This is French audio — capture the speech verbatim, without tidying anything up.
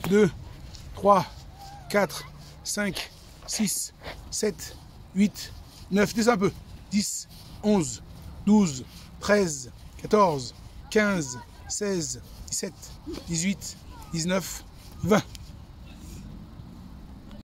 deux, trois, quatre, cinq, six, sept, huit, neuf, descends un peu, dix, onze, douze, treize, quatorze, quinze, seize, dix-sept, dix-huit, dix-neuf, vingt.